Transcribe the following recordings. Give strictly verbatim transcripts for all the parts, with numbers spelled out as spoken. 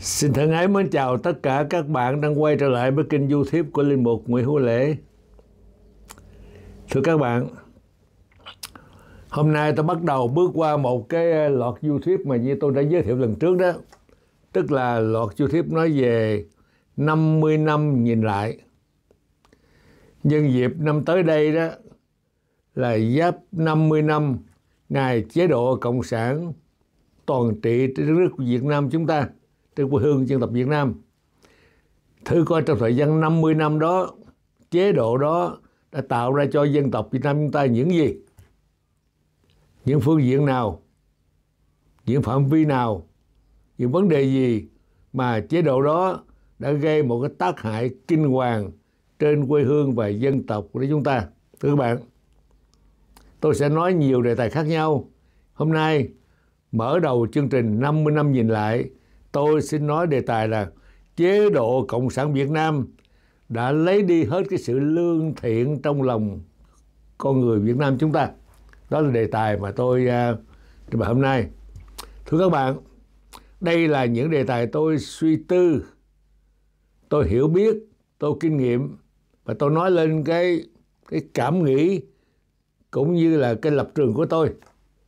Xin thân ái mến chào tất cả các bạn đang quay trở lại với kênh YouTube của Linh Mục Nguyễn Hữu Lễ. Thưa các bạn, hôm nay tôi bắt đầu bước qua một cái loạt YouTube mà như tôi đã giới thiệu lần trước đó. Tức là loạt YouTube nói về năm mươi năm nhìn lại. Nhân dịp năm tới đây đó là giáp năm mươi năm ngày chế độ Cộng sản toàn trị trên đất nước Việt Nam chúng ta, trên quê hương dân tộc Việt Nam. Thử coi trong thời gian năm mươi năm đó, chế độ đó đã tạo ra cho dân tộc Việt Nam chúng ta những gì? Những phương diện nào? Những phạm vi nào? Những vấn đề gì mà chế độ đó đã gây một cái tác hại kinh hoàng trên quê hương và dân tộc của chúng ta? Thưa các bạn, tôi sẽ nói nhiều đề tài khác nhau. Hôm nay, mở đầu chương trình năm mươi năm nhìn lại, tôi xin nói đề tài là chế độ Cộng sản Việt Nam đã lấy đi hết cái sự lương thiện trong lòng con người Việt Nam chúng ta. Đó là đề tài mà tôi uh, trình bày hôm nay. Thưa các bạn, đây là những đề tài tôi suy tư, tôi hiểu biết, tôi kinh nghiệm và tôi nói lên cái cái cảm nghĩ cũng như là cái lập trường của tôi.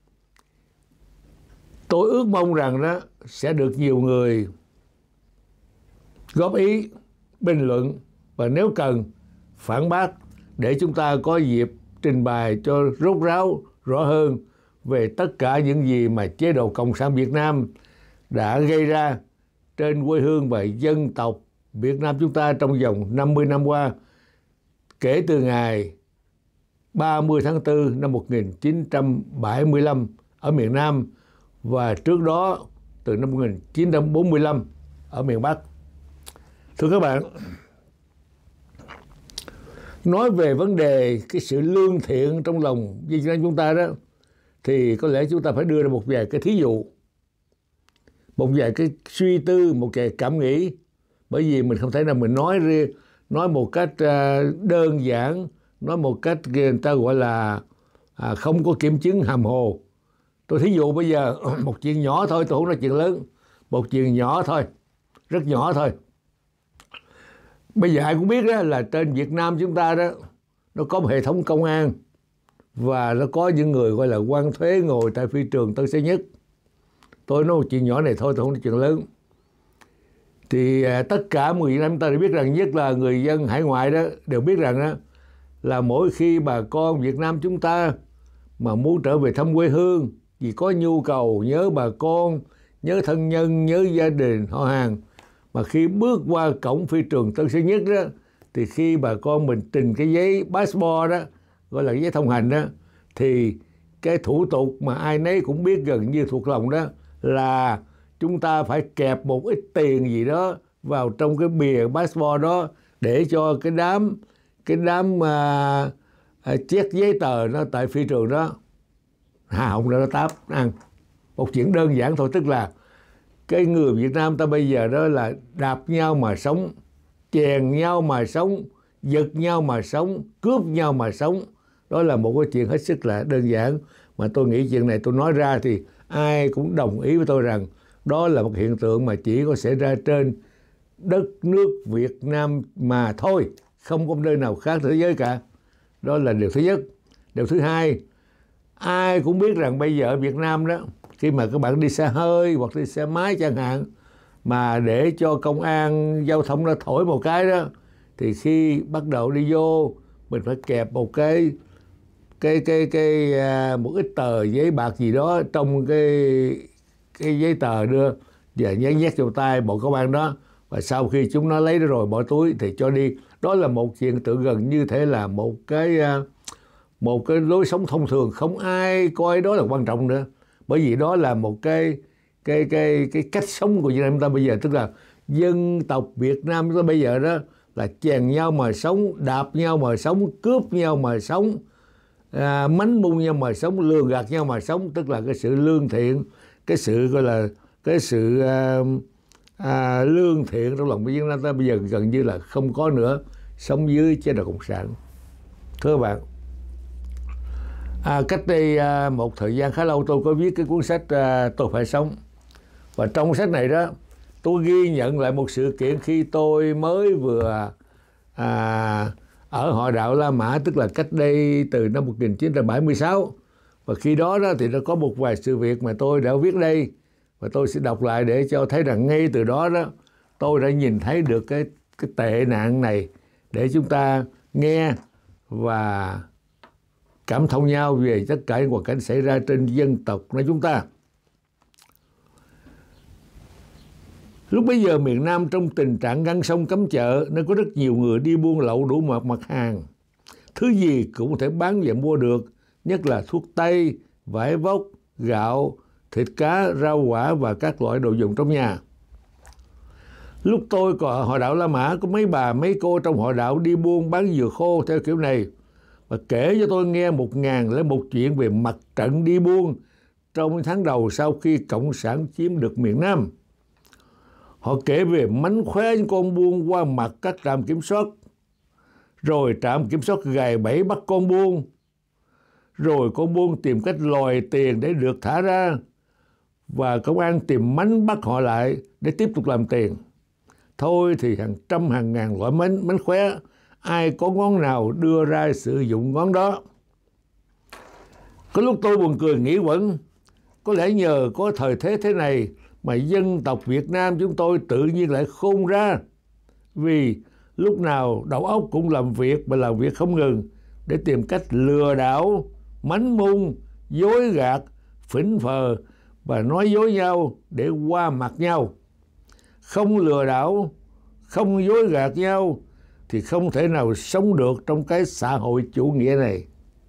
Tôi ước mong rằng đó sẽ được nhiều người góp ý, bình luận và nếu cần phản bác để chúng ta có dịp trình bày cho rốt ráo rõ hơn về tất cả những gì mà chế độ Cộng sản Việt Nam đã gây ra trên quê hương và dân tộc Việt Nam chúng ta trong vòng năm mươi năm qua, kể từ ngày ba mươi tháng tư năm một nghìn chín trăm bảy mươi lăm ở miền Nam và trước đó từ năm một nghìn chín trăm bốn mươi lăm ở miền Bắc. Thưa các bạn, nói về vấn đề cái sự lương thiện trong lòng Việt Nam chúng ta đó, thì có lẽ chúng ta phải đưa ra một vài cái thí dụ, một vài cái suy tư, một vài cảm nghĩ, bởi vì mình không thể nào mình nói nói một cách đơn giản, nói một cách người ta gọi là à, không có kiểm chứng hàm hồ. Tôi thí dụ bây giờ một chuyện nhỏ thôi, tôi không nói chuyện lớn, một chuyện nhỏ thôi, rất nhỏ thôi. Bây giờ ai cũng biết đó là trên Việt Nam chúng ta đó, nó có một hệ thống công an và nó có những người gọi là quan thuế ngồi tại phi trường Tân Sơn Nhất. Tôi nói một chuyện nhỏ này thôi, tôi không nói chuyện lớn. Thì à, tất cả người Việt Nam chúng ta đều biết rằng, nhất là người dân hải ngoại đó, đều biết rằng đó là mỗi khi bà con Việt Nam chúng ta mà muốn trở về thăm quê hương vì có nhu cầu nhớ bà con, nhớ thân nhân, nhớ gia đình, họ hàng, mà khi bước qua cổng phi trường Tân Sơn Nhất đó, thì khi bà con mình trình cái giấy passport đó, gọi là giấy thông hành đó, thì cái thủ tục mà ai nấy cũng biết gần như thuộc lòng đó là chúng ta phải kẹp một ít tiền gì đó vào trong cái bìa passport đó để cho cái đám cái đám à, à, check giấy tờ nó tại phi trường đó hà họng ra nó táp ăn. Một chuyện đơn giản thôi, tức là cái người Việt Nam ta bây giờ đó là đạp nhau mà sống, chèn nhau mà sống, giật nhau mà sống, cướp nhau mà sống. Đó là một cái chuyện hết sức là đơn giản, mà tôi nghĩ chuyện này tôi nói ra thì ai cũng đồng ý với tôi rằng đó là một hiện tượng mà chỉ có xảy ra trên đất nước Việt Nam mà thôi, không có nơi nào khác thế giới cả. Đó là điều thứ nhất. Điều thứ hai, ai cũng biết rằng bây giờ ở Việt Nam đó, khi mà các bạn đi xe hơi hoặc đi xe máy chẳng hạn, mà để cho công an giao thông nó thổi một cái đó, thì khi bắt đầu đi vô mình phải kẹp một cái cái cái cái uh, một ít tờ giấy bạc gì đó trong cái cái giấy tờ đưa và nhét nhét vào tay bộ công an đó, và sau khi chúng nó lấy nó rồi bỏ túi thì cho đi. Đó là một hiện tượng gần như thể là một cái uh, một cái lối sống thông thường, không ai coi đó là quan trọng nữa, bởi vì đó là một cái cái cái cái cách sống của Việt Nam chúng ta bây giờ. Tức là dân tộc Việt Nam chúng ta bây giờ đó là chèn nhau mà sống, đạp nhau mà sống, cướp nhau mà sống, à, mánh mung nhau mà sống, lừa gạt nhau mà sống. Tức là cái sự lương thiện, cái sự gọi là cái sự à, à, lương thiện trong lòng Việt Nam ta bây giờ gần như là không có nữa, sống dưới chế độ Cộng sản. Thưa các bạn, À, cách đây à, một thời gian khá lâu tôi có viết cái cuốn sách à, Tôi Phải Sống. Và trong sách này đó tôi ghi nhận lại một sự kiện khi tôi mới vừa à, ở họ đạo La Mã, tức là cách đây từ năm một nghìn chín trăm bảy mươi sáu. Và khi đó đó thì nó có một vài sự việc mà tôi đã viết đây, và tôi sẽ đọc lại để cho thấy rằng ngay từ đó đó tôi đã nhìn thấy được cái cái tệ nạn này, để chúng ta nghe và cảm thông nhau về tất cả những hoàn cảnh xảy ra trên dân tộc của chúng ta. Lúc bấy giờ miền Nam trong tình trạng ngăn sông cấm chợ, nên có rất nhiều người đi buôn lậu đủ mọi mặt hàng. Thứ gì cũng có thể bán và mua được, nhất là thuốc tây, vải vóc, gạo, thịt cá, rau quả và các loại đồ dùng trong nhà. Lúc tôi còn ở họ đạo La Mã, có mấy bà mấy cô trong họ đạo đi buôn bán dừa khô theo kiểu này, và kể cho tôi nghe một ngàn lấy một chuyện về mặt trận đi buôn trong tháng đầu sau khi Cộng sản chiếm được miền Nam. Họ kể về mánh khóe những con buôn qua mặt các trạm kiểm soát, rồi trạm kiểm soát gài bẫy bắt con buôn, rồi con buôn tìm cách lòi tiền để được thả ra, và công an tìm mánh bắt họ lại để tiếp tục làm tiền. Thôi thì hàng trăm hàng ngàn loại mánh, mánh khóe, ai có ngón nào đưa ra sử dụng ngón đó. Có lúc tôi buồn cười nghĩ quẩn, có lẽ nhờ có thời thế thế này mà dân tộc Việt Nam chúng tôi tự nhiên lại khôn ra, vì lúc nào đầu óc cũng làm việc và làm việc không ngừng để tìm cách lừa đảo, mánh mung, dối gạt, phỉnh phờ và nói dối nhau để qua mặt nhau. Không lừa đảo, không dối gạt nhau thì không thể nào sống được trong cái xã hội chủ nghĩa này.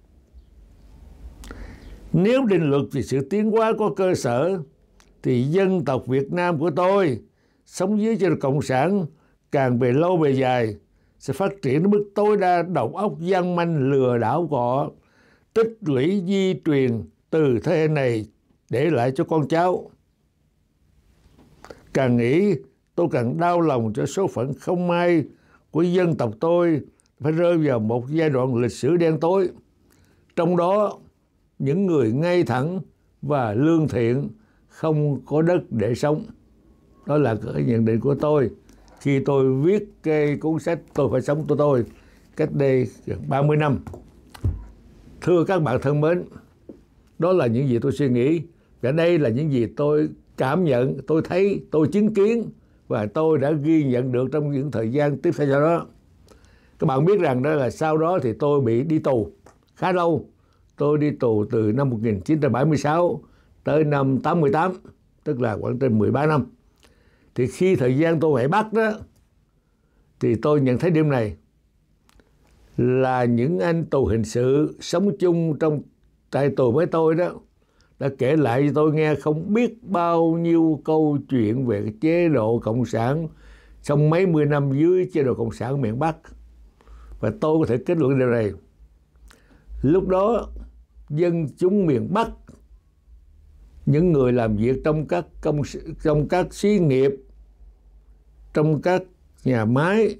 Nếu định luật về sự tiến hóa có cơ sở, thì dân tộc Việt Nam của tôi sống dưới chế độ cộng sản càng về lâu về dài sẽ phát triển đến mức tối đa đầu óc gian manh lừa đảo của họ, tích lũy di truyền từ thế hệ này để lại cho con cháu. Càng nghĩ tôi càng đau lòng cho số phận không may của dân tộc tôi phải rơi vào một giai đoạn lịch sử đen tối. Trong đó, những người ngay thẳng và lương thiện không có đất để sống. Đó là cái nhận định của tôi khi tôi viết cái cuốn sách Tôi Phải Sống Tôi Tôi cách đây ba mươi năm. Thưa các bạn thân mến, đó là những gì tôi suy nghĩ, và đây là những gì tôi cảm nhận, tôi thấy, tôi chứng kiến và tôi đã ghi nhận được trong những thời gian tiếp theo sau đó. Các bạn biết rằng đó là sau đó thì tôi bị đi tù khá lâu. Tôi đi tù từ năm một nghìn chín trăm bảy mươi sáu tới năm tám mươi tám, tức là khoảng trên mười ba năm. Thì khi thời gian tôi bị bắt đó, thì tôi nhận thấy điểm này là những anh tù hình sự sống chung trong trại tù với tôi đó đã kể lại cho tôi nghe không biết bao nhiêu câu chuyện về cái chế độ cộng sản trong mấy mươi năm dưới chế độ cộng sản ở miền Bắc. Và tôi có thể kết luận điều này. Lúc đó dân chúng miền Bắc, những người làm việc trong các công trong các xí nghiệp, trong các nhà máy,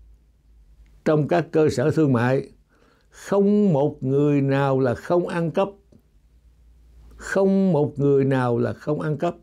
trong các cơ sở thương mại, không một người nào là không ăn cắp. Không một người nào là không ăn cắp.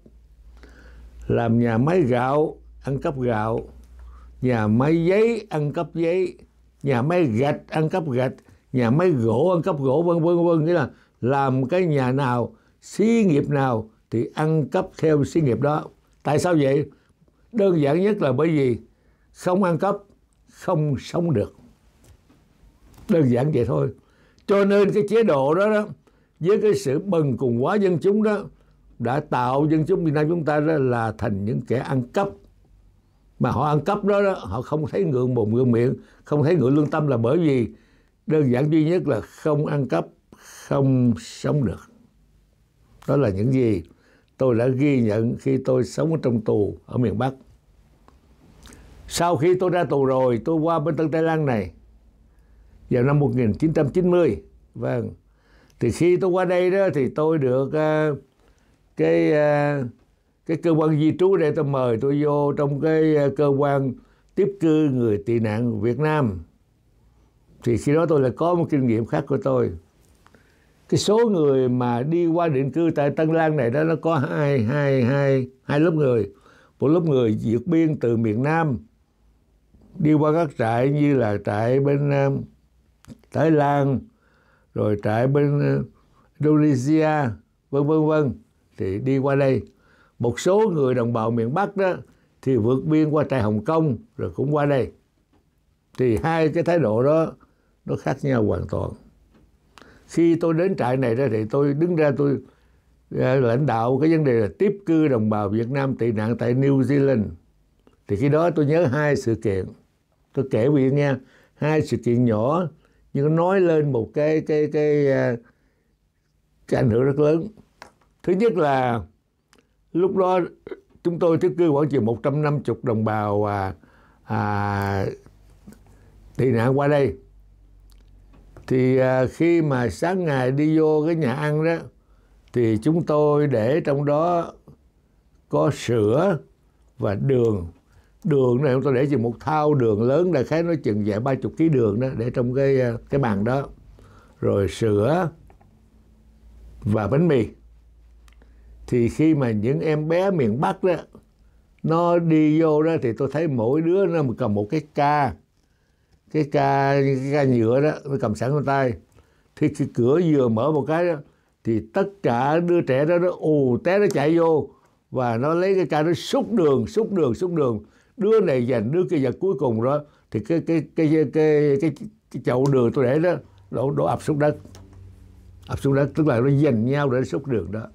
Làm nhà máy gạo, ăn cắp gạo. Nhà máy giấy, ăn cắp giấy. Nhà máy gạch, ăn cắp gạch. Nhà máy gỗ, ăn cắp gỗ, vân vân vân. Nghĩa là làm cái nhà nào, xí nghiệp nào thì ăn cắp theo xí nghiệp đó. Tại sao vậy? Đơn giản nhất là bởi vì không ăn cắp, không sống được. Đơn giản vậy thôi. Cho nên cái chế độ đó đó, với cái sự bần cùng hóa dân chúng đó, đã tạo dân chúng Việt Nam chúng ta đó là thành những kẻ ăn cắp. Mà họ ăn cắp đó, đó họ không thấy ngượng mồm ngượng miệng, không thấy ngượng lương tâm, là bởi vì đơn giản duy nhất là không ăn cắp, không sống được. Đó là những gì tôi đã ghi nhận khi tôi sống ở trong tù ở miền Bắc. Sau khi tôi ra tù rồi, tôi qua bên Tân Tây Lan này vào năm một nghìn chín trăm chín mươi. Vâng. Thì khi tôi qua đây đó thì tôi được uh, cái uh, cái cơ quan di trú đây, tôi mời tôi vô trong cái uh, cơ quan tiếp cư người tị nạn Việt Nam. Thì khi đó tôi lại có một kinh nghiệm khác của tôi. Cái số người mà đi qua định cư tại Tân Lan này đó, nó có hai hai hai hai lớp người. một lớp người vượt biên từ miền Nam đi qua các trại như là trại bên uh, Thái Lan, rồi trại bên uh, Indonesia, vân vân vân, thì đi qua đây. Một số người đồng bào miền Bắc đó thì vượt biên qua trại Hồng Kông rồi cũng qua đây. Thì hai cái thái độ đó nó khác nhau hoàn toàn. Khi tôi đến trại này đó thì tôi đứng ra tôi uh, lãnh đạo cái vấn đề là tiếp cư đồng bào Việt Nam tị nạn tại New Zealand. Thì khi đó tôi nhớ hai sự kiện. Tôi kể quý vị nghe, hai sự kiện nhỏ nhưng nó nói lên một cái cái cái uh, cái ảnh hưởng rất lớn. Thứ nhất là lúc đó chúng tôi tiếp cư khoảng chừng một trăm năm mươi đồng bào à, à, tị nạn qua đây. Thì à, khi mà sáng ngày đi vô cái nhà ăn đó thì chúng tôi để trong đó có sữa và đường. Đường này chúng tôi để chừng một thau đường lớn, đại khái nó chừng vài ba chục ký đường đó, để trong cái cái bàn đó. Rồi sữa và bánh mì. Thì khi mà những em bé miền Bắc đó nó đi vô đó thì tôi thấy mỗi đứa nó cầm một cái ca, cái ca cái ca nhựa đó, nó cầm sẵn trong tay. Thì cái cửa vừa mở một cái đó thì tất cả đứa trẻ đó nó ù té, nó chạy vô và nó lấy cái ca nó xúc đường, xúc đường, xúc đường. Đứa này giành, đứa kia giành, cuối cùng đó thì cái cái cái cái cái, cái, cái chậu đường tôi để đó đổ đổ ập xuống đất. Ập xuống đất tức là nó giành nhau để xúc đường đó.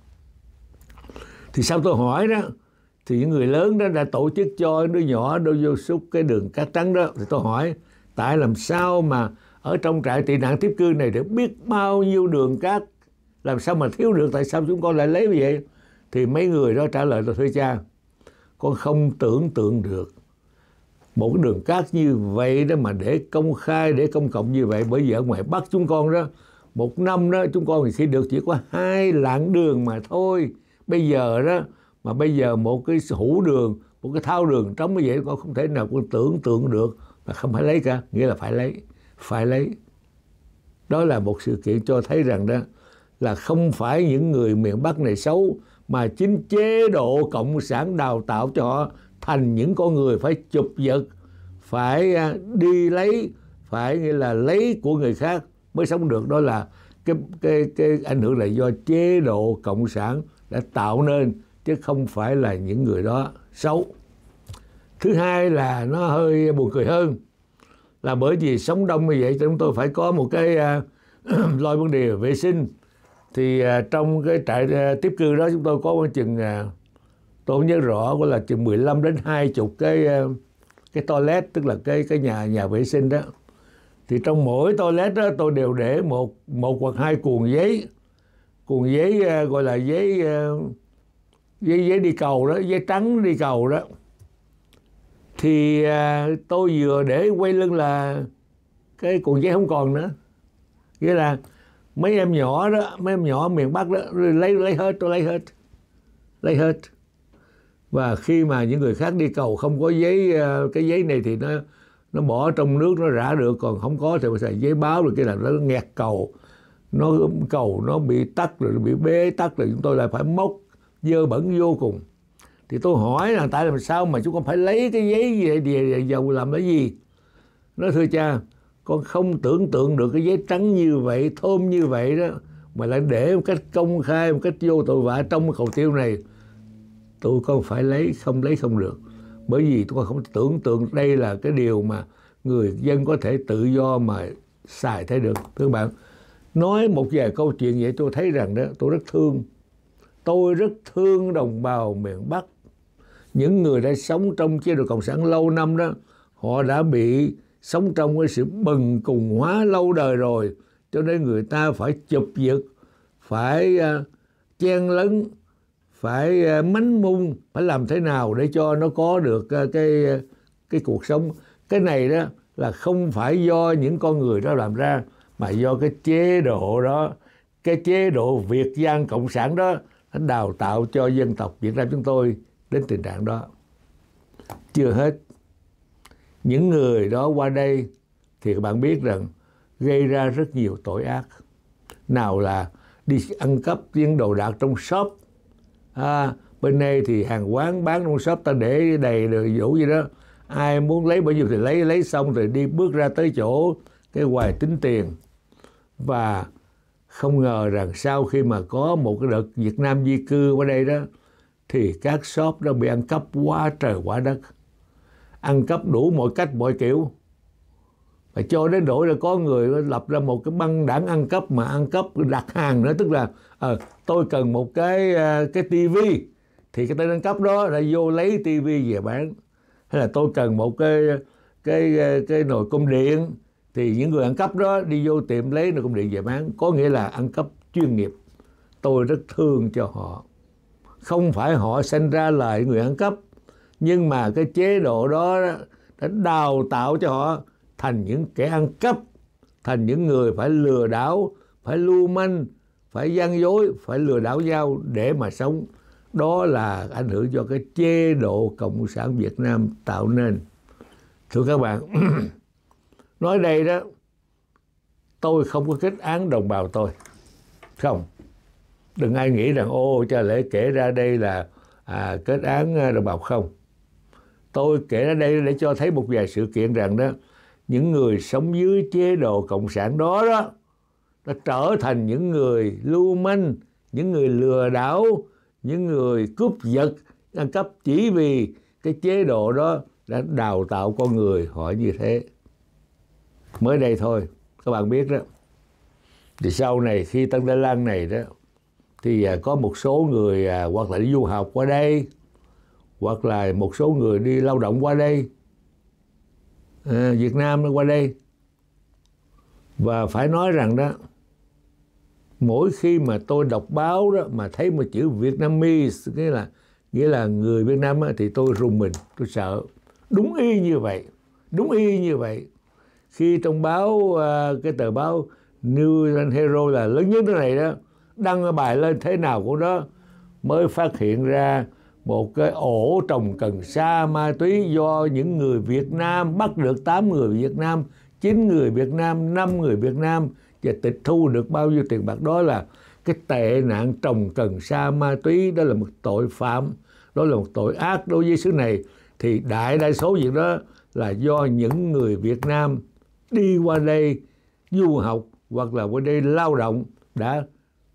Thì sau tôi hỏi đó thì những người lớn đó đã tổ chức cho đứa nhỏ đôi vô xúc cái đường cát trắng đó. Thì tôi hỏi tại làm sao mà ở trong trại tị nạn tiếp cư này để biết bao nhiêu đường cát, làm sao mà thiếu được, tại sao chúng con lại lấy như vậy? Thì mấy người đó trả lời là thưa cha, con không tưởng tượng được một cái đường cát như vậy đó mà để công khai, để công cộng như vậy. Bởi vì ở ngoài Bắc chúng con đó, một năm đó chúng con thì khi được chỉ có hai lạng đường mà thôi. Bây giờ đó, mà bây giờ một cái hũ đường, một cái thau đường trống như vậy, con không thể nào con tưởng tượng được là không phải lấy cả. Nghĩa là phải lấy, phải lấy. Đó là một sự kiện cho thấy rằng đó là không phải những người miền Bắc này xấu, mà chính chế độ cộng sản đào tạo cho họ thành những con người phải chụp giật, phải đi lấy, phải nghĩa là lấy của người khác mới sống được. Đó là cái cái cái ảnh hưởng là do chế độ cộng sản đã tạo nên, chứ không phải là những người đó xấu. Thứ hai là nó hơi buồn cười hơn, là bởi vì sống đông như vậy chúng tôi phải có một cái uh, lo vấn đề vệ sinh. Thì uh, trong cái trại uh, tiếp cư đó chúng tôi có một chừng uh, tôi không nhớ rõ, có là chừng mười lăm đến hai mươi cái uh, cái toilet, tức là cái cái nhà nhà vệ sinh đó. Thì trong mỗi toilet đó tôi đều để một một hoặc hai cuộn giấy, cuộn giấy uh, gọi là giấy uh, giấy giấy đi cầu đó, giấy trắng đi cầu đó. Thì à, tôi vừa để quay lưng là cái cuộn giấy không còn nữa. Nghĩa là mấy em nhỏ đó, mấy em nhỏ miền Bắc đó lấy lấy hết, tôi lấy hết, lấy hết. Và khi mà những người khác đi cầu không có giấy, cái giấy này thì nó nó bỏ trong nước nó rã được, còn không có thì phải xài giấy báo, rồi cái là nó nghẹt cầu, nó cầu nó bị tắc rồi, nó bị bế tắc rồi, chúng tôi lại phải móc, dơ bẩn vô cùng. Thì tôi hỏi là tại làm sao mà chúng con phải lấy cái giấy gì để dầu làm cái gì? Nó thưa cha, con không tưởng tượng được cái giấy trắng như vậy, thơm như vậy đó, mà lại để một cách công khai, một cách vô tội vạ trong cái cầu tiêu này. Tụi con phải lấy, không lấy không được. Bởi vì tụi con không tưởng tượng đây là cái điều mà người dân có thể tự do mà xài thấy được. Thưa bạn, nói một vài câu chuyện vậy tôi thấy rằng đó, tôi rất thương. Tôi rất thương đồng bào miền Bắc. Những người đã sống trong chế độ cộng sản lâu năm đó, họ đã bị sống trong cái sự bần cùng hóa lâu đời rồi, cho nên người ta phải chụp giật, phải uh, chen lấn, phải uh, mánh mung, phải làm thế nào để cho nó có được uh, cái uh, cái cuộc sống. Cái này đó là không phải do những con người đó làm ra, mà do cái chế độ đó, cái chế độ Việt Giang cộng sản đó nó đào tạo cho dân tộc Việt Nam chúng tôi đến tình trạng đó. Chưa hết, những người đó qua đây thì các bạn biết rằng gây ra rất nhiều tội ác. Nào là đi ăn cắp những đồ đạc trong shop, à, Bên đây thì hàng quán bán trong shop ta để đầy đầy đủ gì đó, ai muốn lấy bao nhiêu thì lấy, lấy xong rồi đi bước ra tới chỗ cái quầy tính tiền. Và không ngờ rằng sau khi mà có một cái đợt Việt Nam di cư qua đây đó, thì các shop đó bị ăn cắp quá trời quá đất, ăn cắp đủ mọi cách mọi kiểu. Và cho đến nỗi là có người lập ra một cái băng đảng ăn cắp, mà ăn cắp đặt hàng nữa, tức là à, tôi cần một cái cái tivi, thì cái tên ăn cắp đó đã vô lấy tivi về bán. Hay là tôi cần một cái cái cái nồi cơm điện, thì những người ăn cắp đó đi vô tiệm lấy nồi cơm điện về bán, có nghĩa là ăn cắp chuyên nghiệp. Tôi rất thương cho họ. Không phải họ sinh ra là người ăn cắp, nhưng mà cái chế độ đó đã đào tạo cho họ thành những kẻ ăn cắp, thành những người phải lừa đảo, phải lưu manh, phải gian dối, phải lừa đảo nhau để mà sống. Đó là ảnh hưởng do cái chế độ Cộng sản Việt Nam tạo nên. Thưa các bạn, nói đây đó, tôi không có kết án đồng bào tôi. Không. Đừng ai nghĩ rằng ô cha Lễ kể ra đây là à, kết án đồng bào. Không. Tôi kể ra đây để cho thấy một vài sự kiện rằng đó, những người sống dưới chế độ Cộng sản đó đó, đã trở thành những người lưu manh, những người lừa đảo, những người cướp giật, ăn cắp, chỉ vì cái chế độ đó đã đào tạo con người họ như thế. Mới đây thôi, các bạn biết đó, thì sau này khi Tân Đài Lăng này đó, thì có một số người hoặc là đi du học qua đây, hoặc là một số người đi lao động qua đây, à, Việt Nam nó qua đây. Và phải nói rằng đó, mỗi khi mà tôi đọc báo đó mà thấy một chữ Vietnamese, nghĩa là nghĩa là người Việt Nam á, thì tôi rùng mình, tôi sợ. Đúng y như vậy, đúng y như vậy. Khi trong báo cái tờ báo New Zealand Herald là lớn nhất thế này đó, đăng bài lên thế nào của nó, mới phát hiện ra một cái ổ trồng cần sa ma túy do những người Việt Nam, bắt được tám người Việt Nam, chín người Việt Nam, năm người Việt Nam, và tịch thu được bao nhiêu tiền bạc. Đó là cái tệ nạn trồng cần sa ma túy, đó là một tội phạm, đó là một tội ác đối với xứ này. Thì đại đa số việc đó là do những người Việt Nam đi qua đây du học hoặc là qua đây lao động đã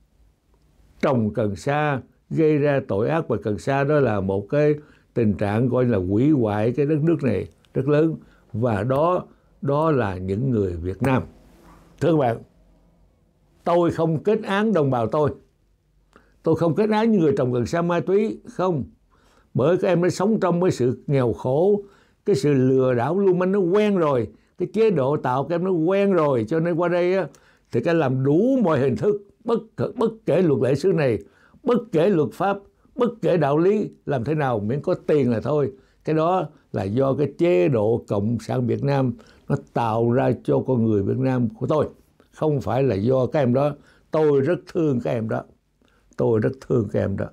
trồng cần sa, gây ra tội ác. Và cần sa đó là một cái tình trạng gọi là hủy hoại cái đất nước này rất lớn, và đó đó là những người Việt Nam. Thưa các bạn, tôi không kết án đồng bào tôi, tôi không kết án những người trồng cần sa ma túy, không, bởi các em nó sống trong cái sự nghèo khổ, cái sự lừa đảo lưu manh nó quen rồi, cái chế độ tạo các em nó quen rồi, cho nên qua đây á, thì các em làm đủ mọi hình thức, bất bất kể luật lệ xứ này, bất kể luật pháp, bất kể đạo lý, làm thế nào miễn có tiền là thôi. Cái đó là do cái chế độ Cộng sản Việt Nam nó tạo ra cho con người Việt Nam của tôi, không phải là do các em đó. Tôi rất thương các em đó, tôi rất thương các em đó.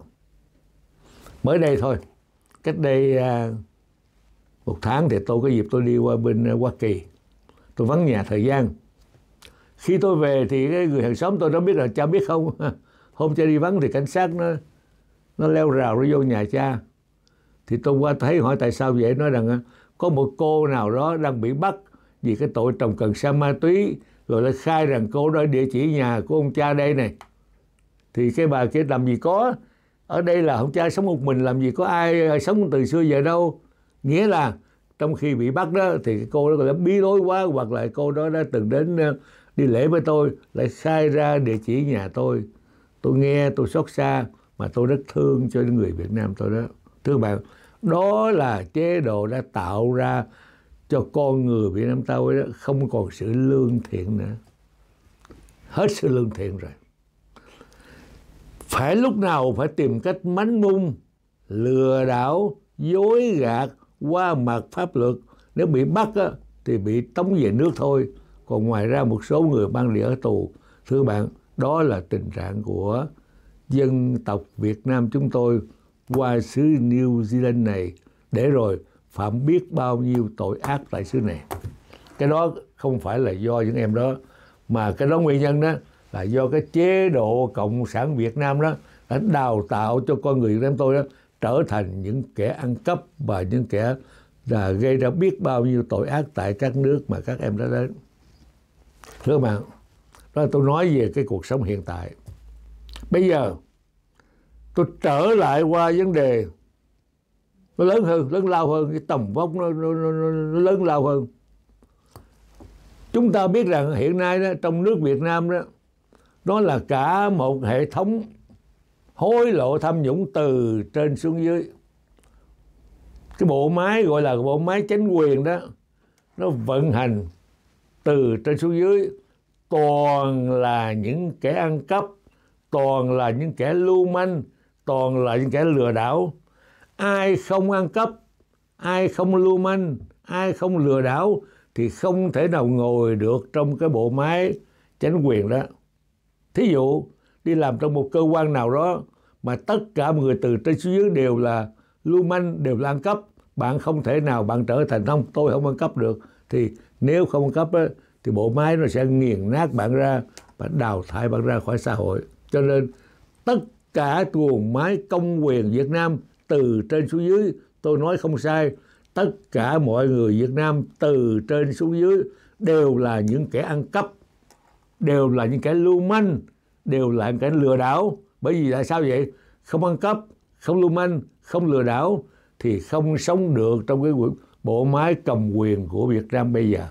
Mới đây thôi, cách đây à, một tháng thì tôi có dịp tôi đi qua bên Hoa Kỳ, tôi vắng nhà thời gian. Khi tôi về thì cái người hàng xóm tôi nó biết là cha biết không, hôm cha đi vắng thì cảnh sát nó nó leo rào nó vô nhà cha. Thì tôi qua thấy hỏi tại sao vậy, nói rằng có một cô nào đó đang bị bắt vì cái tội trồng cần sa ma túy, rồi lại khai rằng cô đó địa chỉ nhà của ông cha đây này. Thì cái bà kia làm gì có, ở đây là ông cha sống một mình, làm gì có ai sống từ xưa giờ đâu. Nghĩa là trong khi bị bắt đó thì cái cô đó là bí lối quá, hoặc là cô đó đã từng đến đi lễ với tôi, lại khai ra địa chỉ nhà tôi. Tôi nghe tôi xót xa, mà tôi rất thương cho những người Việt Nam tôi đó. Thưa bạn, đó là chế độ đã tạo ra cho con người Việt Nam tôi đó không còn sự lương thiện nữa, hết sự lương thiện rồi. Phải lúc nào phải tìm cách mánh mung, lừa đảo, dối gạt qua mặt pháp luật. Nếu bị bắt á, thì bị tống về nước thôi. Còn ngoài ra một số người mang đi ở tù. Thưa bạn, đó là tình trạng của dân tộc Việt Nam chúng tôi qua xứ New Zealand này, để rồi phạm biết bao nhiêu tội ác tại xứ này. Cái đó không phải là do những em đó, mà cái đó nguyên nhân đó là do cái chế độ Cộng sản Việt Nam đó đã đào tạo cho con người Việt Nam tôi đó trở thành những kẻ ăn cắp và những kẻ là gây ra biết bao nhiêu tội ác tại các nước mà các em đã đến. Thưa các bạn, đó là tôi nói về cái cuộc sống hiện tại. Bây giờ tôi trở lại qua vấn đề nó lớn hơn, lớn lao hơn, cái tầm vóc nó, nó, nó, nó lớn lao hơn. Chúng ta biết rằng hiện nay đó, trong nước Việt Nam đó, đó là cả một hệ thống hối lộ tham nhũng từ trên xuống dưới. Cái bộ máy gọi là bộ máy chính quyền đó, nó vận hành từ trên xuống dưới, toàn là những kẻ ăn cắp, toàn là những kẻ lưu manh, toàn là những kẻ lừa đảo. Ai không ăn cắp, ai không lưu manh, ai không lừa đảo thì không thể nào ngồi được trong cái bộ máy chính quyền đó. Thí dụ đi làm trong một cơ quan nào đó mà tất cả mọi người từ trên xuống dưới đều là lưu manh, đều là ăn cắp, bạn không thể nào bạn trở thành không, tôi không ăn cắp được. Thì nếu không ăn cắp á, thì bộ máy nó sẽ nghiền nát bạn ra và đào thải bạn ra khỏi xã hội. Cho nên tất cả guồng máy công quyền Việt Nam từ trên xuống dưới, tôi nói không sai, tất cả mọi người Việt Nam từ trên xuống dưới đều là những kẻ ăn cắp, đều là những kẻ lưu manh, đều là những kẻ lừa đảo. Bởi vì tại sao vậy? Không ăn cắp, không lưu manh, không lừa đảo thì không sống được trong cái bộ máy cầm quyền của Việt Nam bây giờ.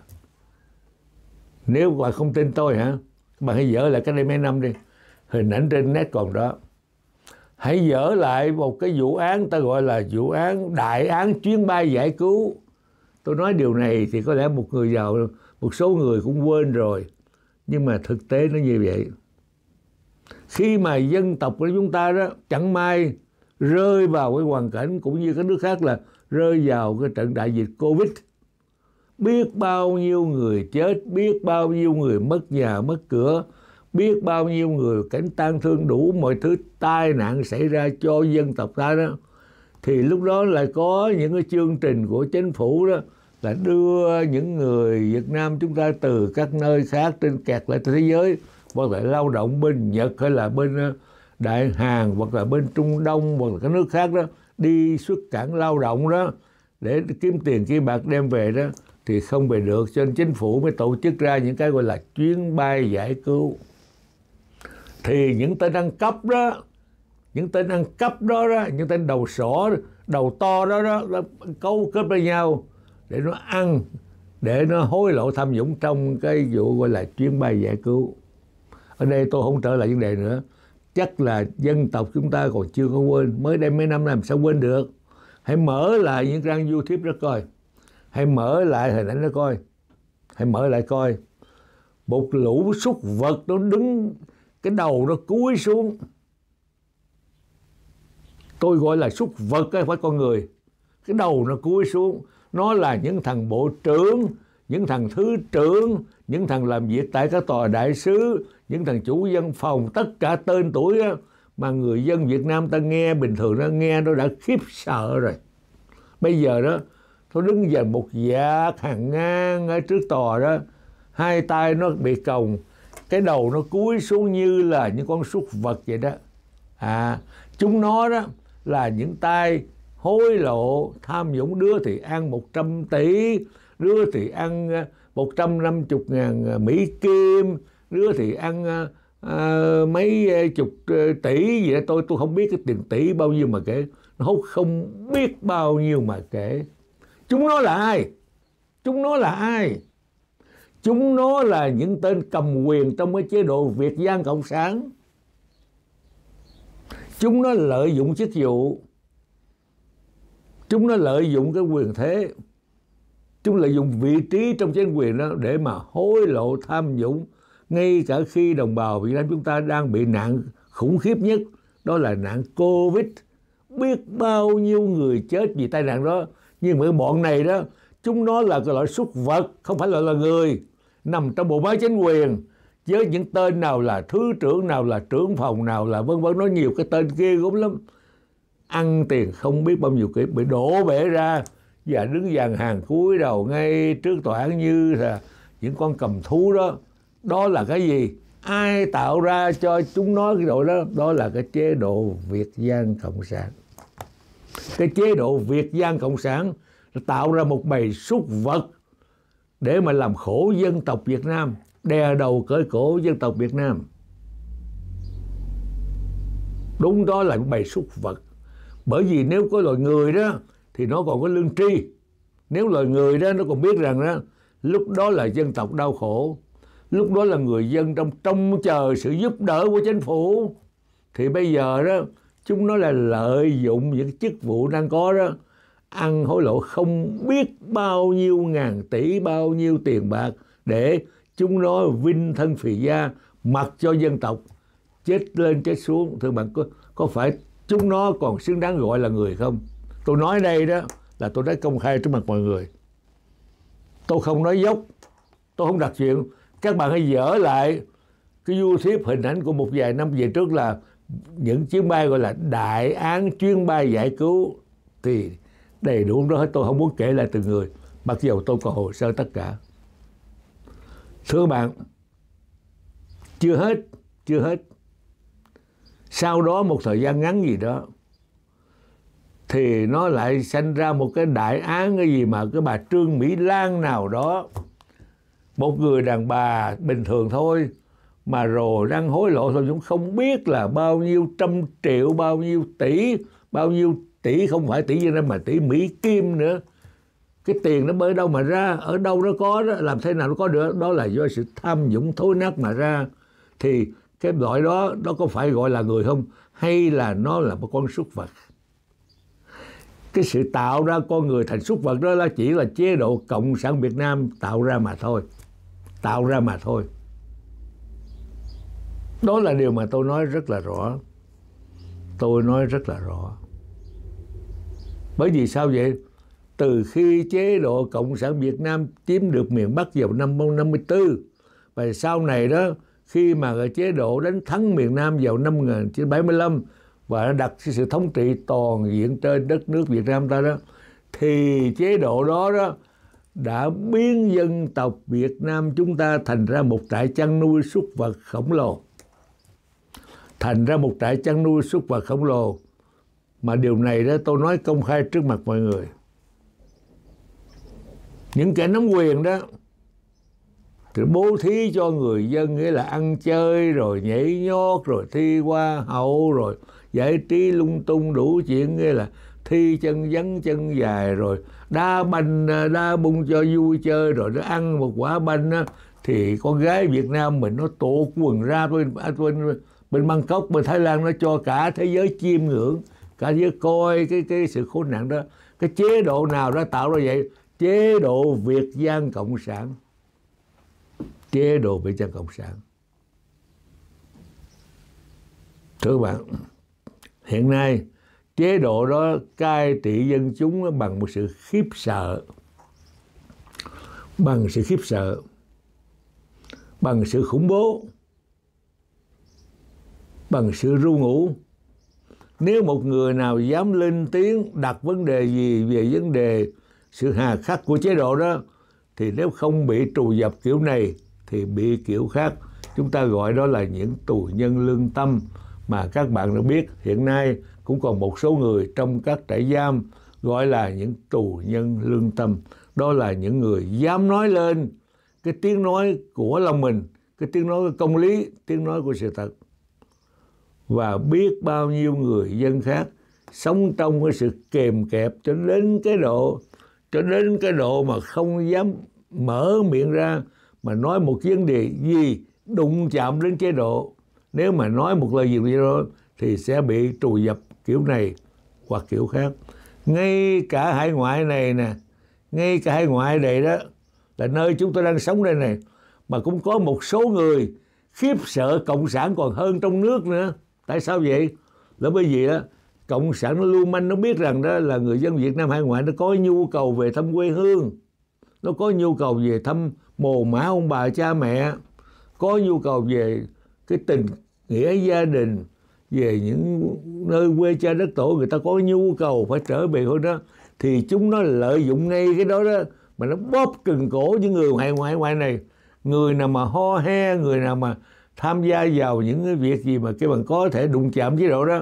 Nếu bạn không tin tôi hả, bạn hãy dỡ lại cái đây mấy năm đi, hình ảnh trên net còn đó. Hãy dỡ lại một cái vụ án ta gọi là vụ án đại án chuyến bay giải cứu. Tôi nói điều này thì có lẽ một người giàu, một số người cũng quên rồi, nhưng mà thực tế nó như vậy. Khi mà dân tộc của chúng ta đó chẳng may rơi vào cái hoàn cảnh cũng như các nước khác là rơi vào cái trận đại dịch Covid, biết bao nhiêu người chết, biết bao nhiêu người mất nhà mất cửa, biết bao nhiêu người cảnh tang thương, đủ mọi thứ tai nạn xảy ra cho dân tộc ta đó, thì lúc đó lại có những cái chương trình của chính phủ đó là đưa những người Việt Nam chúng ta từ các nơi khác trên kẹt lại thế giới, hoặc là lao động bên Nhật hay là bên Đại Hàn hoặc là bên Trung Đông hoặc là các nước khác đó, đi xuất cảnh lao động đó để kiếm tiền kiếm bạc đem về đó, thì không về được. Cho nên chính phủ mới tổ chức ra những cái gọi là chuyến bay giải cứu. Thì những tên ăn cắp đó, những tên ăn cắp đó, đó những tên đầu sỏ, đầu to đó, đó, đó cấu kết với nhau để nó ăn, để nó hối lộ tham nhũng trong cái vụ gọi là chuyến bay giải cứu. Ở đây tôi không trở lại vấn đề nữa. Chắc là dân tộc chúng ta còn chưa có quên. Mới đây mấy năm làm sao quên được. Hãy mở lại những trang YouTube đó coi. Hãy mở lại hình ảnh đó coi. Hãy mở lại coi. Một lũ súc vật nó đứng, cái đầu nó cúi xuống. Tôi gọi là súc vật, không phải con người. Cái đầu nó cúi xuống. Nó là những thằng bộ trưởng, những thằng thứ trưởng, những thằng làm việc tại các tòa đại sứ, những thằng chủ văn phòng, tất cả tên tuổi đó, mà người dân Việt Nam ta nghe bình thường nó nghe nó đã khiếp sợ rồi. Bây giờ đó, tôi đứng dần một dạt hàng ngang ở trước tòa đó, hai tay nó bị còng, cái đầu nó cúi xuống như là những con súc vật vậy đó. À, chúng nó đó là những tay hối lộ, tham nhũng, đứa thì ăn một trăm tỷ, đứa thì ăn một trăm năm mươi ngàn Mỹ Kim, đứa thì ăn uh, mấy chục tỷ gì đó. Tôi tôi không biết cái tiền tỷ bao nhiêu mà kể, nó không biết bao nhiêu mà kể. Chúng nó là ai? Chúng nó là ai? Chúng nó là những tên cầm quyền trong cái chế độ Việt Giang Cộng sản. Chúng nó lợi dụng chức vụ, chúng nó lợi dụng cái quyền thế, chúng lợi dụng vị trí trong chính quyền đó để mà hối lộ tham nhũng, ngay cả khi đồng bào Việt Nam chúng ta đang bị nạn khủng khiếp nhất, đó là nạn Covid. Biết bao nhiêu người chết vì tai nạn đó. Nhưng mà bọn này đó, chúng nó là cái loại súc vật, không phải loại là người, nằm trong bộ máy chính quyền, với những tên nào là thứ trưởng, nào là trưởng phòng, nào là vân vân, nói nhiều cái tên ghê gớm lắm. Ăn tiền không biết bao nhiêu kiểu, bị đổ bể ra và đứng dàn hàng cúi đầu ngay trước tòa án như là những con cầm thú đó. Đó là cái gì? Ai tạo ra cho chúng nó cái độ đó? Đó là cái chế độ Việt Giang Cộng sản. Cái chế độ Việt Giang Cộng sản tạo ra một bầy súc vật để mà làm khổ dân tộc Việt Nam, đè đầu cởi cổ dân tộc Việt Nam. Đúng đó là một bầy súc vật. Bởi vì nếu có loài người đó thì nó còn có lương tri. Nếu loài người đó nó còn biết rằng đó, lúc đó là dân tộc đau khổ, lúc đó là người dân trong trông chờ sự giúp đỡ của chính phủ, thì bây giờ đó chúng nó là lợi dụng những chức vụ đang có đó, ăn hối lộ không biết bao nhiêu ngàn tỷ, bao nhiêu tiền bạc để chúng nó vinh thân phì gia, mặc cho dân tộc chết lên chết xuống. Thưa bạn, có, có phải chúng nó còn xứng đáng gọi là người không? Tôi nói đây đó là tôi đã công khai trước mặt mọi người. Tôi không nói dốc, tôi không đặt chuyện. Các bạn hãy dở lại cái YouTube hình ảnh của một vài năm về trước là những chuyến bay gọi là đại án chuyến bay giải cứu, thì đầy đủ đó hết. Tôi không muốn kể lại từng người, mặc dù tôi có hồ sơ tất cả. Thưa bạn, chưa hết, chưa hết. Sau đó một thời gian ngắn gì đó thì nó lại sanh ra một cái đại án cái gì mà cái bà Trương Mỹ Lan nào đó, một người đàn bà bình thường thôi mà rồi đang hối lộ thôi, cũng không biết là bao nhiêu trăm triệu, bao nhiêu tỷ, bao nhiêu tỷ, không phải tỷ Việt Nam mà tỷ Mỹ Kim nữa. Cái tiền nó bởi đâu mà ra, ở đâu nó có đó, làm thế nào nó có được? Đó là do sự tham nhũng thối nát mà ra. Thì cái loại đó, đó có phải gọi là người không? Hay là nó là một con súc vật? Cái sự tạo ra con người thành súc vật đó là chỉ là chế độ Cộng sản Việt Nam tạo ra mà thôi. Tạo ra mà thôi. Đó là điều mà tôi nói rất là rõ. Tôi nói rất là rõ. Bởi vì sao vậy? Từ khi chế độ Cộng sản Việt Nam chiếm được miền Bắc vào năm năm mươi tư, và sau này đó, khi mà chế độ đánh thắng miền Nam vào năm một nghìn chín trăm bảy mươi lăm và đã đặt sự thống trị toàn diện trên đất nước Việt Nam ta đó, thì chế độ đó đó đã biến dân tộc Việt Nam chúng ta thành ra một trại chăn nuôi súc vật khổng lồ. Thành ra một trại chăn nuôi súc vật khổng lồ. Mà điều này đó tôi nói công khai trước mặt mọi người. Những kẻ nắm quyền đó thì bố thí cho người dân, nghĩa là ăn chơi rồi nhảy nhót rồi thi hoa hậu rồi giải trí lung tung đủ chuyện, nghĩa là thi chân vắn chân dài rồi đá banh đá bung cho vui chơi, rồi nó ăn một quả banh á, thì con gái Việt Nam mình nó tuột quần ra bên bên bên Bangkok, bên Thái Lan, nó cho cả thế giới chiêm ngưỡng, cả thế giới coi cái cái sự khốn nạn đó. Cái chế độ nào đã tạo ra vậy? Chế độ Việt Giang Cộng sản. Chế độ Việt Giang Cộng sản. Thưa bạn, hiện nay chế độ đó cai trị dân chúng bằng một sự khiếp sợ, bằng sự khiếp sợ, bằng sự khủng bố, bằng sự ru ngủ. Nếu một người nào dám lên tiếng đặt vấn đề gì về vấn đề sự hà khắc của chế độ đó, thì nếu không bị trù dập kiểu này thì bị kiểu khác. Chúng ta gọi đó là những tù nhân lương tâm. Mà các bạn đã biết hiện nay cũng còn một số người trong các trại giam gọi là những tù nhân lương tâm. Đó là những người dám nói lên cái tiếng nói của lòng mình, cái tiếng nói của công lý, tiếng nói của sự thật. Và biết bao nhiêu người dân khác sống trong cái sự kèm kẹp cho đến cái độ cho đến cái độ mà không dám mở miệng ra mà nói một vấn đề gì đụng chạm đến chế độ. Nếu mà nói một lời gì đó thì sẽ bị trù dập kiểu này hoặc kiểu khác. Ngay cả hải ngoại này nè, ngay cả hải ngoại này đó là nơi chúng tôi đang sống đây này, mà cũng có một số người khiếp sợ Cộng sản còn hơn trong nước nữa. Tại sao vậy? Là bởi vì đó, Cộng sản nó lưu manh, nó biết rằng đó là người dân Việt Nam hải ngoại nó có nhu cầu về thăm quê hương, nó có nhu cầu về thăm mồ mả ông bà cha mẹ, có nhu cầu về cái tình nghĩa gia đình, về những nơi quê cha đất tổ, người ta có nhu cầu phải trở về hơn đó, thì chúng nó lợi dụng ngay cái đó đó mà nó bóp cừng cổ những người hải ngoại ngoại này. Người nào mà ho he, người nào mà tham gia vào những cái việc gì mà cái bằng có thể đụng chạm chế độ đó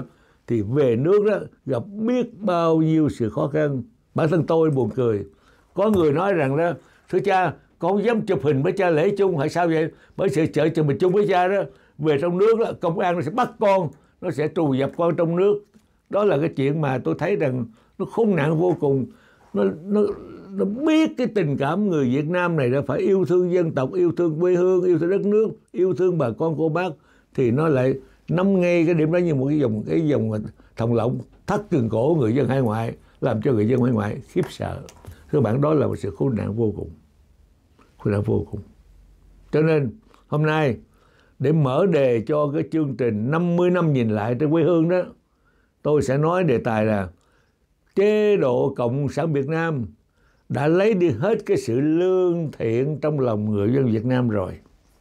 thì về nước đó gặp biết bao nhiêu sự khó khăn. Bản thân tôi buồn cười, có người nói rằng đó, thưa cha, con không dám chụp hình với cha lễ chung, hay sao vậy? Bởi sự chợ chụp mình chung với cha đó, về trong nước đó, công an nó sẽ bắt con, nó sẽ trù dập con trong nước. Đó là cái chuyện mà tôi thấy rằng nó khốn nạn vô cùng. Nó, nó, nó biết cái tình cảm người Việt Nam này đã phải yêu thương dân tộc, yêu thương quê hương, yêu thương đất nước, yêu thương bà con cô bác, thì nó lại nắm ngay cái điểm đó như một cái dòng cái dòng thòng lọng thắt từng cổ người dân hải ngoại, làm cho người dân hải ngoại khiếp sợ. Thưa bạn, đó là một sự khốn nạn vô cùng, khốn nạn vô cùng. Cho nên hôm nay để mở đề cho cái chương trình năm mươi năm nhìn lại trên quê hương đó, tôi sẽ nói đề tài là chế độ Cộng sản Việt Nam đã lấy đi hết cái sự lương thiện trong lòng người dân Việt Nam rồi.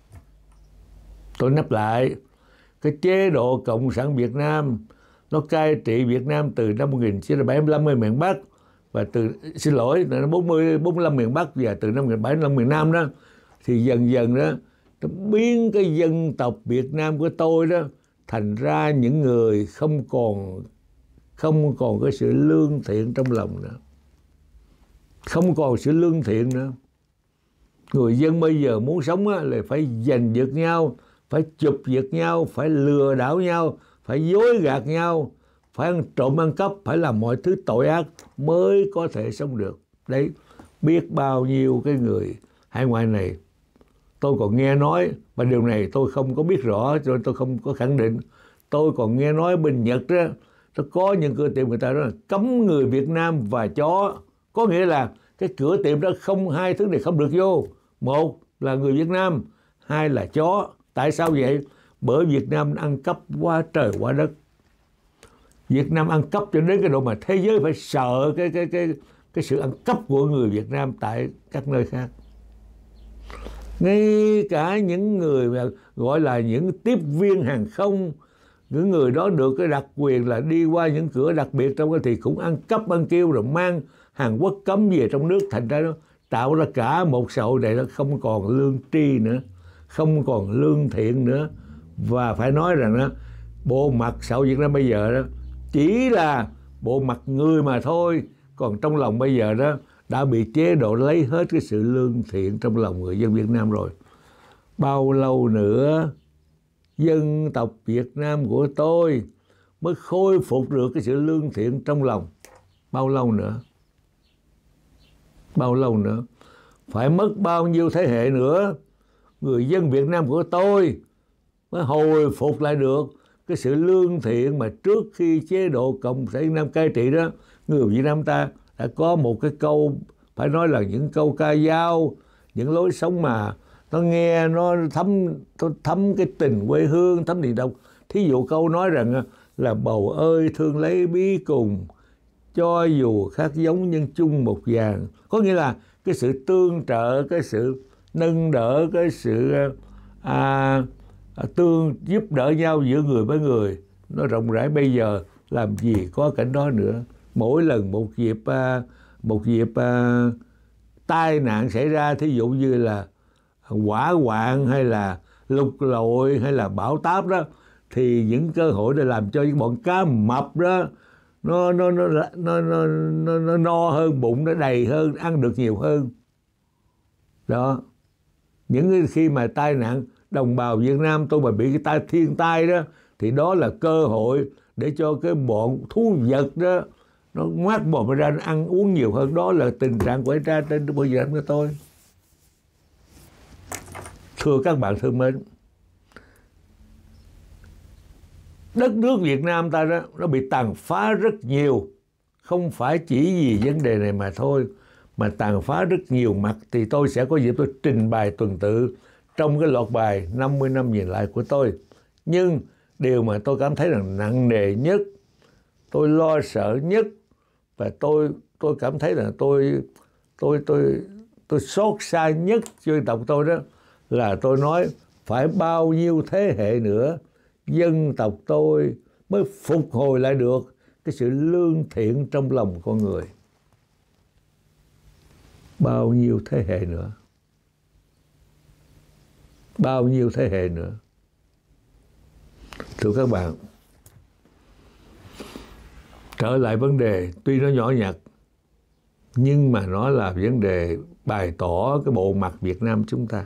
Tôi nhắc lại, cái chế độ Cộng sản Việt Nam nó cai trị Việt Nam từ năm một nghìn chín trăm bảy mươi lăm ở miền Bắc, và từ xin lỗi là bốn mươi, bốn mươi lăm miền Bắc, và từ năm một nghìn chín trăm bảy mươi lăm miền Nam đó, thì dần dần đó nó biến cái dân tộc Việt Nam của tôi đó thành ra những người không còn không còn cái sự lương thiện trong lòng nữa, không còn sự lương thiện nữa. Người dân bây giờ muốn sống á, là phải giành giật nhau, phải chụp giật nhau, phải lừa đảo nhau, phải dối gạt nhau, phải ăn trộm ăn cắp, phải làm mọi thứ tội ác mới có thể sống được. Đấy, biết bao nhiêu cái người hải ngoại này. Tôi còn nghe nói, và điều này tôi không có biết rõ cho nên tôi không có khẳng định. Tôi còn nghe nói bên Nhật đó, nó có những cửa tiệm người ta đó là cấm người Việt Nam và chó. Có nghĩa là cái cửa tiệm đó không, hai thứ này không được vô. Một là người Việt Nam, hai là chó. Tại sao vậy? Bởi Việt Nam ăn cắp quá trời quá đất. Việt Nam ăn cắp cho đến cái độ mà thế giới phải sợ cái cái cái cái sự ăn cắp của người Việt Nam tại các nơi khác. Ngay cả những người mà gọi là những tiếp viên hàng không, những người đó được cái đặc quyền là đi qua những cửa đặc biệt trong cái thì cũng ăn cắp ăn kêu, rồi mang Hàn Quốc cấm về trong nước, thành ra nó tạo ra cả một xã hội này nó không còn lương tri nữa, không còn lương thiện nữa. Và phải nói rằng đó, bộ mặt xã hội Việt Nam bây giờ đó chỉ là bộ mặt người mà thôi, còn trong lòng bây giờ đó đã bị chế độ lấy hết cái sự lương thiện trong lòng người dân Việt Nam rồi. Bao lâu nữa dân tộc Việt Nam của tôi mới khôi phục được cái sự lương thiện trong lòng? Bao lâu nữa? Bao lâu nữa? Phải mất bao nhiêu thế hệ nữa người dân Việt Nam của tôi mới hồi phục lại được cái sự lương thiện mà trước khi chế độ Cộng sản Việt Nam cai trị đó, người Việt Nam ta đã có một cái câu, phải nói là những câu ca dao, những lối sống mà nó nghe nó thấm nó thấm cái tình quê hương, thấm tình độc. Thí dụ câu nói rằng là bầu ơi thương lấy bí cùng, cho dù khác giống nhưng chung một vàng. Có nghĩa là cái sự tương trợ, cái sự nâng đỡ, cái sự à, tương giúp đỡ nhau giữa người với người nó rộng rãi. Bây giờ làm gì có cảnh đó nữa. Mỗi lần một dịp à, một dịp à, tai nạn xảy ra, thí dụ như là hỏa hoạn hay là lục lội hay là bão táp đó, thì những cơ hội để làm cho những bọn cá mập đó nó nó nó nó nó nó, nó no hơn, bụng nó đầy hơn, ăn được nhiều hơn. Đó, những khi mà tai nạn đồng bào Việt Nam tôi mà bị cái tai thiên tai đó, thì đó là cơ hội để cho cái bọn thú vật đó nó ngoác mồm ra, nó ăn uống nhiều hơn. Đó là tình trạng quay ra trên Việt Nam của tôi. Thưa các bạn thân mến, đất nước Việt Nam ta đó nó bị tàn phá rất nhiều, không phải chỉ vì vấn đề này mà thôi, mà tàn phá rất nhiều mặt. Thì tôi sẽ có dịp tôi trình bày tuần tự trong cái loạt bài năm mươi năm nhìn lại của tôi. Nhưng điều mà tôi cảm thấy là nặng nề nhất, tôi lo sợ nhất, và tôi tôi cảm thấy là tôi tôi tôi tôi xót xa nhất cho dân tộc tôi đó, là tôi nói phải bao nhiêu thế hệ nữa dân tộc tôi mới phục hồi lại được cái sự lương thiện trong lòng con người. Bao nhiêu thế hệ nữa? Bao nhiêu thế hệ nữa? Thưa các bạn, Trở lại vấn đề tuy nó nhỏ nhặt nhưng mà nó là vấn đề bày tỏ cái bộ mặt Việt Nam chúng ta.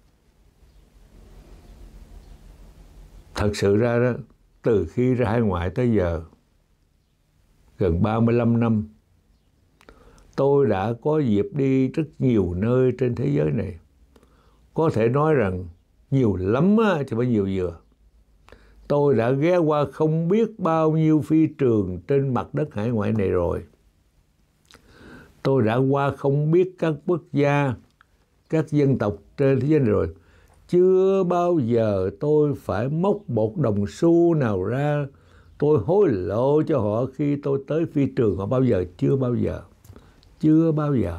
Thật sự ra đó, từ khi ra hải ngoại tới giờ gần ba mươi lăm năm, tôi đã có dịp đi rất nhiều nơi trên thế giới này. Có thể nói rằng nhiều lắm á, chứ phải nhiều vừa. Tôi đã ghé qua không biết bao nhiêu phi trường trên mặt đất hải ngoại này rồi. Tôi đã qua không biết các quốc gia, các dân tộc trên thế giới này rồi. Chưa bao giờ tôi phải móc một đồng xu nào ra tôi hối lộ cho họ khi tôi tới phi trường họ bao giờ. Chưa bao giờ. Chưa bao giờ.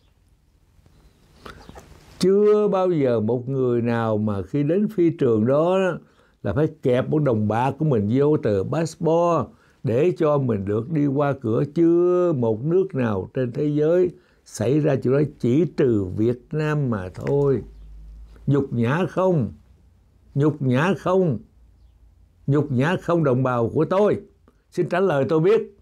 Chưa bao giờ một người nào mà khi đến phi trường đó là phải kẹp một đồng bạc của mình vô tờ passport để cho mình được đi qua cửa. Chưa một nước nào trên thế giới xảy ra chuyện đó, chỉ trừ Việt Nam mà thôi. Nhục nhã không? Nhục nhã không? Nhục nhã không đồng bào của tôi? Xin trả lời tôi biết.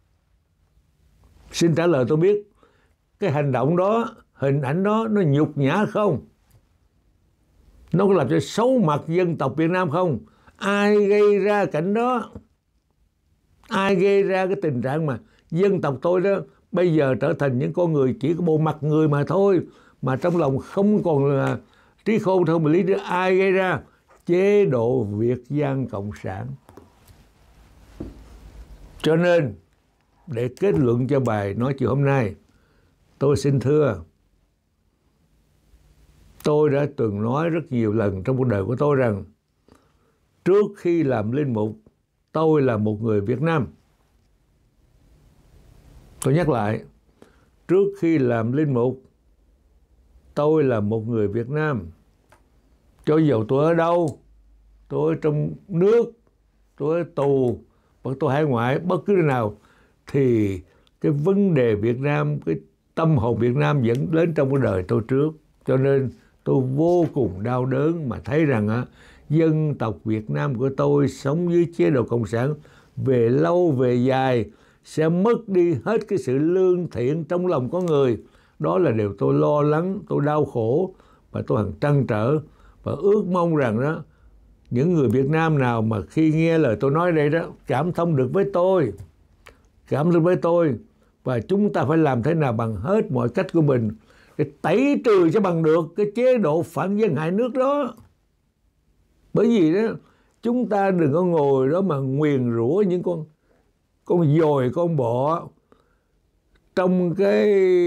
Xin trả lời tôi biết. Cái hành động đó, hình ảnh đó nó nhục nhã không? Nó có làm cho xấu mặt dân tộc Việt Nam không? Ai gây ra cảnh đó? Ai gây ra cái tình trạng mà dân tộc tôi đó bây giờ trở thành những con người chỉ có bộ mặt người mà thôi, mà trong lòng không còn là trí khôn thôi mà lý trí? Ai gây ra? Chế độ Việt Dân Cộng sản. Cho nên để kết luận cho bài nói chiều hôm nay, tôi xin thưa, tôi đã từng nói rất nhiều lần trong cuộc đời của tôi rằng trước khi làm linh mục, tôi là một người Việt Nam. Tôi nhắc lại, trước khi làm linh mục, tôi là một người Việt Nam. Cho dù tôi ở đâu, tôi ở trong nước, tôi ở tù, hoặc tôi hải ngoại, bất cứ nơi nào, thì cái vấn đề Việt Nam, cái tâm hồn Việt Nam vẫn đến trong cái đời tôi trước. Cho nên tôi vô cùng đau đớn mà thấy rằng á, dân tộc Việt Nam của tôi sống dưới chế độ Cộng sản về lâu về dài sẽ mất đi hết cái sự lương thiện trong lòng con người. Đó là điều tôi lo lắng, tôi đau khổ và tôi hằng trăn trở, và ước mong rằng đó những người Việt Nam nào mà khi nghe lời tôi nói đây đó cảm thông được với tôi, cảm thông với tôi, và chúng ta phải làm thế nào bằng hết mọi cách của mình để tẩy trừ cho bằng được cái chế độ phản dân hại nước đó. Bởi vì đó chúng ta đừng có ngồi đó mà nguyền rủa những con con dồi, con bọ trong cái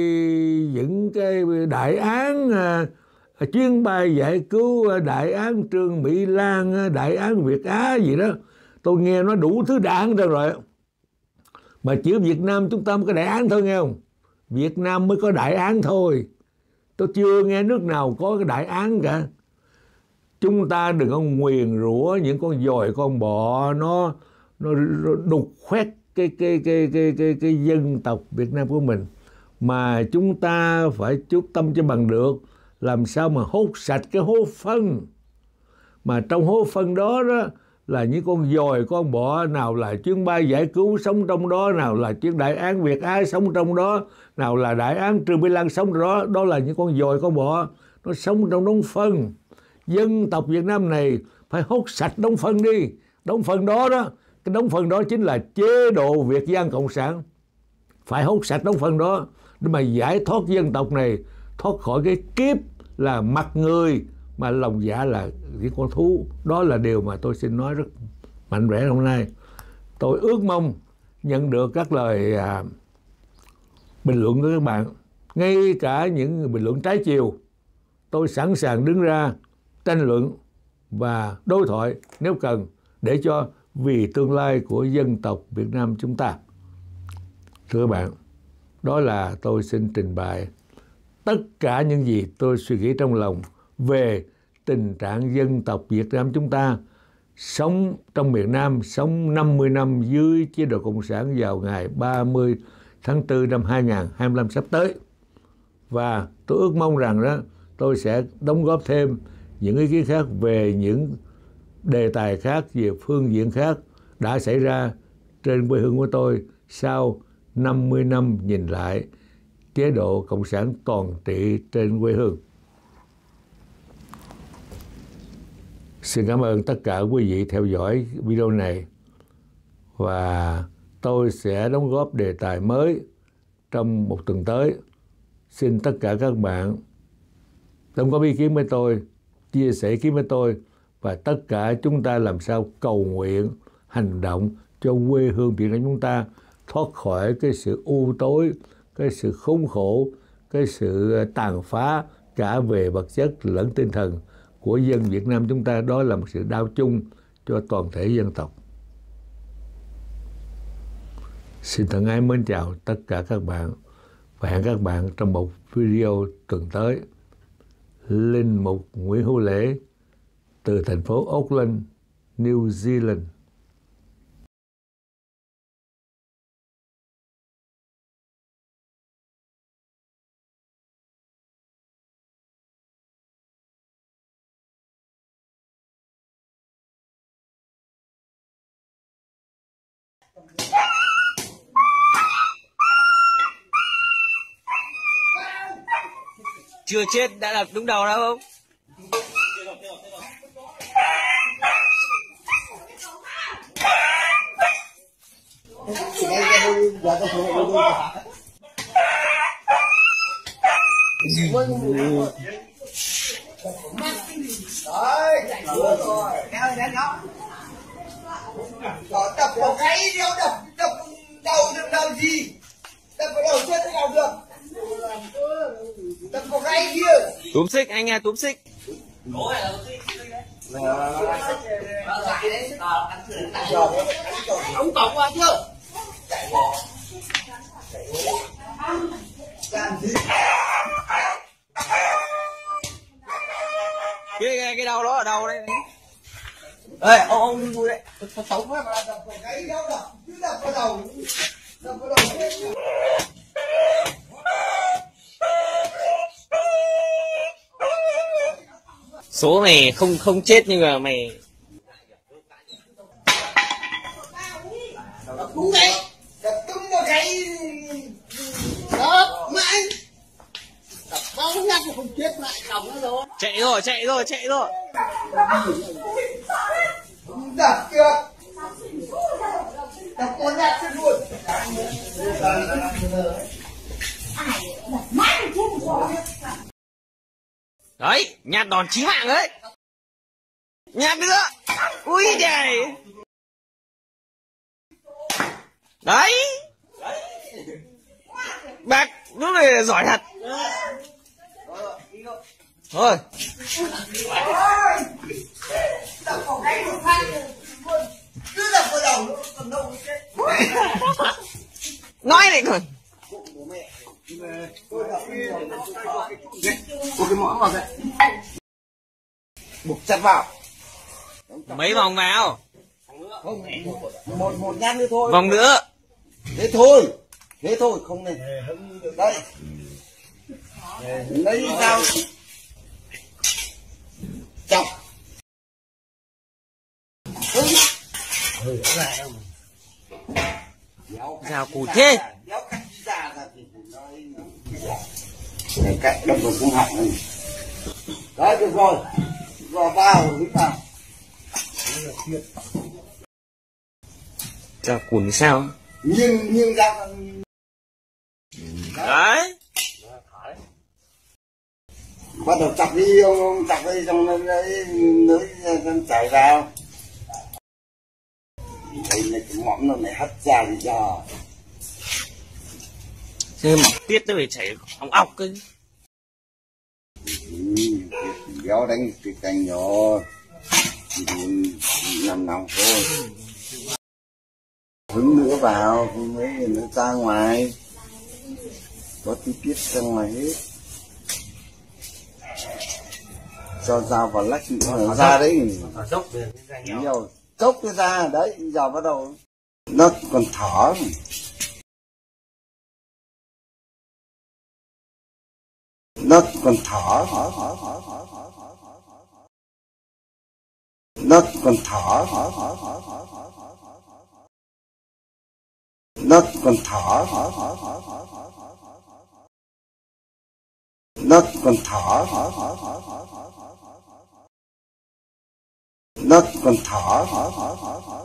những cái đại án, à, chuyến bay giải cứu, đại án Trương Mỹ Lan, đại án Việt Á gì đó. Tôi nghe nó đủ thứ đại án rồi. Mà chỉ Việt Nam chúng ta mới có đại án thôi, nghe không? Việt Nam mới có đại án thôi. Tôi chưa nghe nước nào có cái đại án cả. Chúng ta đừng có nguyền rủa những con dồi, con bọ nó nó đục khoét cái cái cái cái cái cái dân tộc Việt Nam của mình, mà chúng ta phải chú tâm cho bằng được làm sao mà hốt sạch cái hố phân. Mà trong hố phân đó đó là những con dồi, con bọ, nào là chuyến bay giải cứu sống trong đó, nào là chuyến đại án Việt Á sống trong đó, nào là đại án Trương Mỹ Lan sống trong đó. Đó là những con dồi, con bọ, nó sống trong đống phân. Dân tộc Việt Nam này phải hốt sạch đống phân đi. Đống phân đó đó, cái đống phân đó chính là chế độ Việt Dân Cộng sản. Phải hốt sạch đống phân đó để mà giải thoát dân tộc này thoát khỏi cái kiếp là mặt người mà lòng dạ là những con thú. Đó là điều mà tôi xin nói rất mạnh mẽ hôm nay. Tôi ước mong nhận được các lời à, bình luận của các bạn, ngay cả những bình luận trái chiều. Tôi sẵn sàng đứng ra tranh luận và đối thoại nếu cần, để cho vì tương lai của dân tộc Việt Nam chúng ta. Thưa các bạn, đó là tôi xin trình bày tất cả những gì tôi suy nghĩ trong lòng về tình trạng dân tộc Việt Nam chúng ta sống trong miền Nam, sống năm mươi năm dưới chế độ Cộng sản vào ngày ba mươi tháng tư năm hai nghìn không trăm hai mươi lăm sắp tới. Và tôi ước mong rằng đó tôi sẽ đóng góp thêm những ý kiến khác về những đề tài khác, về phương diện khác đã xảy ra trên quê hương của tôi sau năm mươi năm nhìn lại chế độ Cộng sản toàn trị trên quê hương. Xin cảm ơn tất cả quý vị theo dõi video này, và tôi sẽ đóng góp đề tài mới trong một tuần tới. Xin tất cả các bạn đóng góp ý kiến với tôi, chia sẻ ý kiến với tôi, và tất cả chúng ta làm sao cầu nguyện, hành động cho quê hương Việt Nam chúng ta thoát khỏi cái sự u tối, cái sự khốn khổ, cái sự tàn phá cả về vật chất lẫn tinh thần của dân Việt Nam chúng ta. Đó là một sự đau chung cho toàn thể dân tộc. Xin thân ái mến chào tất cả các bạn, và hẹn các bạn trong một video tuần tới. Linh mục Nguyễn Hữu Lễ từ thành phố Auckland, New Zealand. Chưa chết đã đập đúng đầu đâu không? Đập vào cái đéo đập đập đầu đập đầu gì? Đập vào đầu chết thế nào được? Đập vào cái kia. Túm xích anh à, túm xích. Ông cổng qua chưa? Cái cái, cái đầu đó ở đâu đây? Ê, ông ông vui đấy. Sống quá mà đập vào cái đéo đập, cứ đập vào đầu. Đập vào đầu chết. Số mày không không chết nhưng mà mày Đập đúng đấy. Đập đúng vào cái đó mãi. Đập bao nhát không chết lại cổng nó rồi. chạy rồi, chạy rồi, chạy rồi. Đập chưa? Đập con nhát chết luôn. Đấy, nhát đòn chí mạng đấy. Nhát nữa. Ui trời. Đấy. Bác lúc này giỏi thật. Thôi. Đập vào cái một phát cứ đập vào đầu còn đâu chết. Nói này còn. Một cái mõm vào đây. Buộc chặt vào. Mấy vòng vào. Không, một một nhát nữa thôi. Vòng nữa. Thế thôi. Thế thôi không nên. Đây. Lấy dao. Chọc. Dao cùi thế. Để cạnh đâm vào cũng hỏng này. Đấy được rồi. Rồi vào đứng vào. Dao cùi thì sao? Nhưng nhưng ra Đấy. bắt đầu chặt đi ông, ông chặt đi xong nó lấy lưới chảy vào. Đây là cái mõm nó này hất ra thì cho. Thế mà tiết nó phải chảy ong ọc cơ. Ừ, béo đánh cái cành nhỏ nằm nòng thôi. Hứng nữa vào thì mới nó ra ngoài, có tí tiết ra ngoài hết. Cho dao vào lách nữa ra đấy. Nhiều chốc cái ra đấy, giờ bắt đầu nó còn thở. Nó còn thở, thở, thở, thở, thở, thở, thở, thở, thở. Nó còn thở, thở, thở, thở, thở, thở, thở, thở, thở. nó còn thở, nó còn thở, nó còn thở.